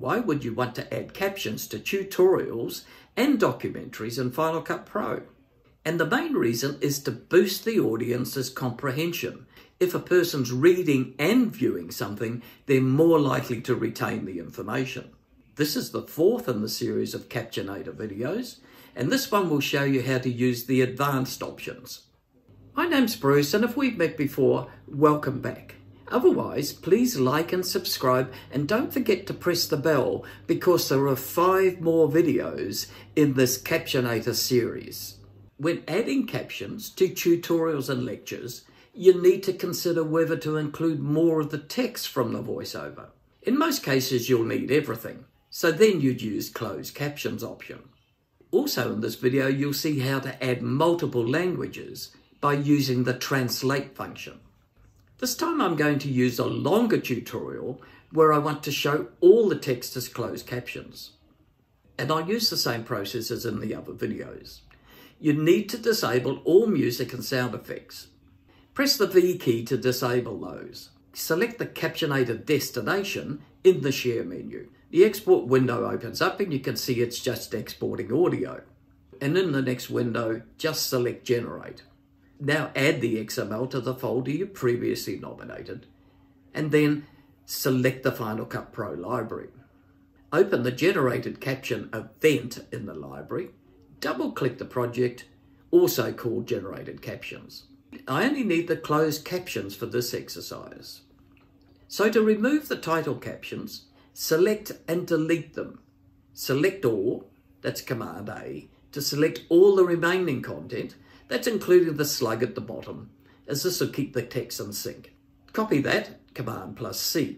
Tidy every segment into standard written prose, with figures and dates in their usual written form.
Why would you want to add captions to tutorials and documentaries in Final Cut Pro? And the main reason is to boost the audience's comprehension. If a person's reading and viewing something, they're more likely to retain the information. This is the fourth in the series of Captionator videos, and this one will show you how to use the advanced options. My name's Bruce, and if we've met before, welcome back. Otherwise, please like and subscribe, and don't forget to press the bell because there are 5 more videos in this Captionator series. When adding captions to tutorials and lectures, you need to consider whether to include more of the text from the voiceover. In most cases, you'll need everything, so then you'd use Closed Captions option. Also in this video, you'll see how to add multiple languages by using the Translate function. This time I'm going to use a longer tutorial where I want to show all the text as closed captions. And I'll use the same process as in the other videos. You need to disable all music and sound effects. Press the V key to disable those. Select the Captionator destination in the Share menu. The export window opens up and you can see it's just exporting audio. And in the next window, just select Generate. Now add the XML to the folder you previously nominated, and then select the Final Cut Pro library. Open the generated caption event in the library, double-click the project, also called Generated Captions. I only need the closed captions for this exercise. So to remove the title captions, select and delete them. Select all, that's Command A, to select all the remaining content, that's including the slug at the bottom, as this will keep the text in sync. Copy that, Command plus C.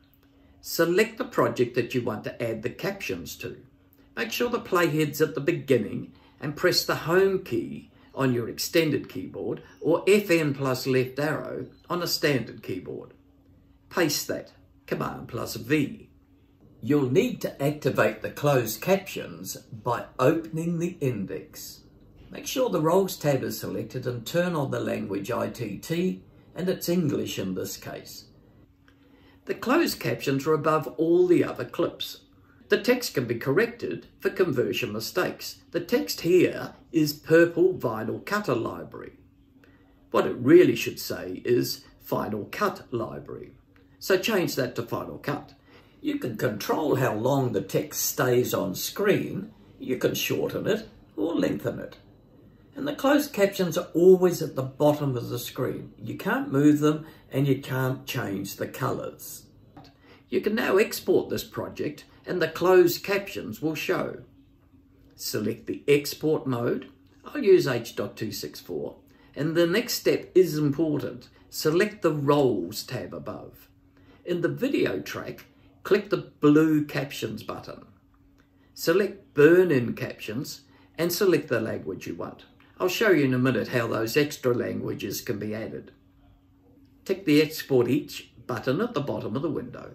Select the project that you want to add the captions to. Make sure the playhead's at the beginning and press the Home key on your extended keyboard or FN plus left arrow on a standard keyboard. Paste that, Command plus V. You'll need to activate the closed captions by opening the index. Make sure the Roles tab is selected and turn on the language ITT, and it's English in this case. The closed captions are above all the other clips. The text can be corrected for conversion mistakes. The text here is Purple Vinyl Cutter Library. What it really should say is Final Cut Library. So change that to Final Cut. You can control how long the text stays on screen. You can shorten it or lengthen it. And the closed captions are always at the bottom of the screen. You can't move them and you can't change the colours. You can now export this project and the closed captions will show. Select the export mode. I'll use H.264. And the next step is important. Select the Roles tab above. In the video track, click the blue Captions button. Select Burn in Captions and select the language you want. I'll show you in a minute how those extra languages can be added. Tick the Export Each button at the bottom of the window.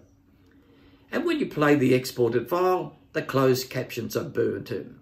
And when you play the exported file, the closed captions are burnt in.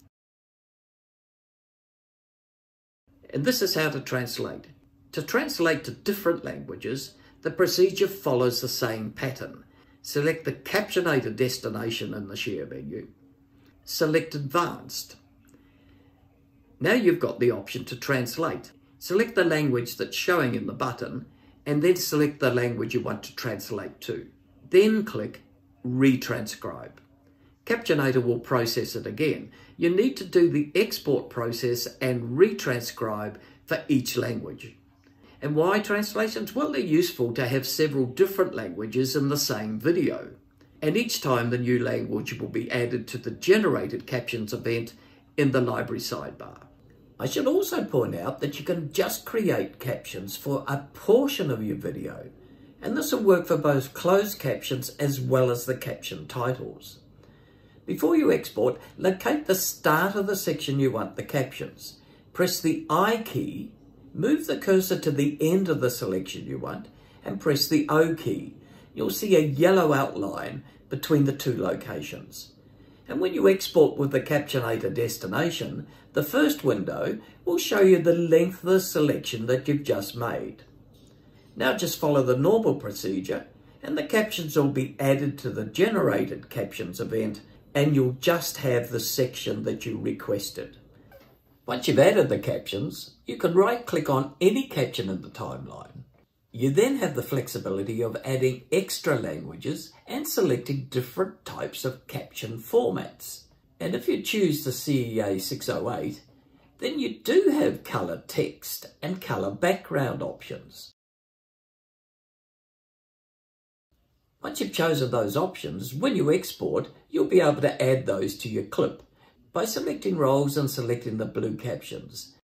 And this is how to translate. To translate to different languages, the procedure follows the same pattern. Select the Captionator destination in the Share menu. Select Advanced. Now you've got the option to translate. Select the language that's showing in the button and then select the language you want to translate to. Then click Retranscribe. Captionator will process it again. You need to do the export process and retranscribe for each language. And why translations? Well, they're useful to have several different languages in the same video. And each time the new language will be added to the Generated Captions event in the library sidebar. I should also point out that you can just create captions for a portion of your video, and this will work for both closed captions as well as the caption titles. Before you export, locate the start of the section you want the captions. Press the I key, move the cursor to the end of the selection you want, and press the O key. You'll see a yellow outline between the two locations. And when you export with the Captionator destination, the first window will show you the length of the selection that you've just made. Now just follow the normal procedure and the captions will be added to the generated captions event, and you'll just have the section that you requested. Once you've added the captions, you can right-click on any caption in the timeline. You then have the flexibility of adding extra languages and selecting different types of caption formats. And if you choose the CEA 608, then you do have colour text and colour background options. Once you've chosen those options, when you export, you'll be able to add those to your clip by selecting roles and selecting the blue captions.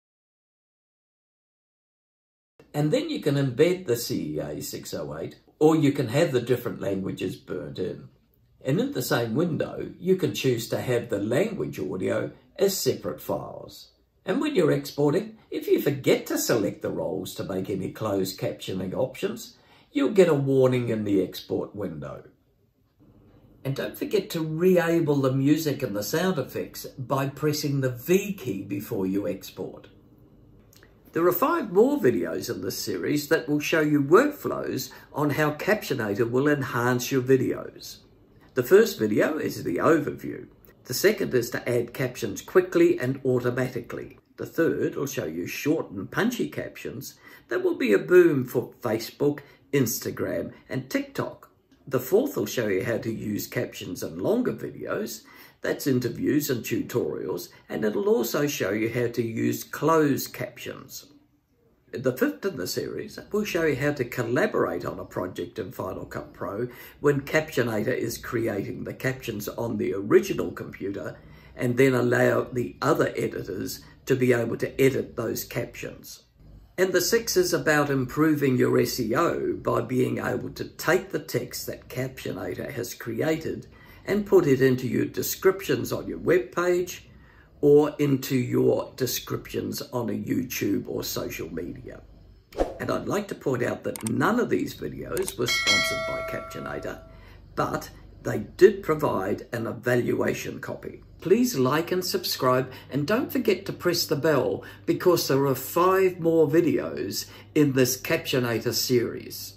And then you can embed the CEA 608, or you can have the different languages burnt in. And in the same window, you can choose to have the language audio as separate files. And when you're exporting, if you forget to select the roles to make any closed captioning options, you'll get a warning in the export window. And don't forget to re-able the music and the sound effects by pressing the V key before you export. There are 5 more videos in this series that will show you workflows on how Captionator will enhance your videos. The first video is the overview. The second is to add captions quickly and automatically. The third will show you short and punchy captions that will be a boom for Facebook, Instagram and TikTok. The fourth will show you how to use captions in longer videos. That's interviews and tutorials, and it'll also show you how to use closed captions. The fifth in the series will show you how to collaborate on a project in Final Cut Pro when Captionator is creating the captions on the original computer, and then allow the other editors to be able to edit those captions. And the sixth is about improving your SEO by being able to take the text that Captionator has created and put it into your descriptions on your web page or into your descriptions on a YouTube or social media. And I'd like to point out that none of these videos were sponsored by Captionator, but they did provide an evaluation copy. Please like and subscribe, and don't forget to press the bell because there are 5 more videos in this Captionator series.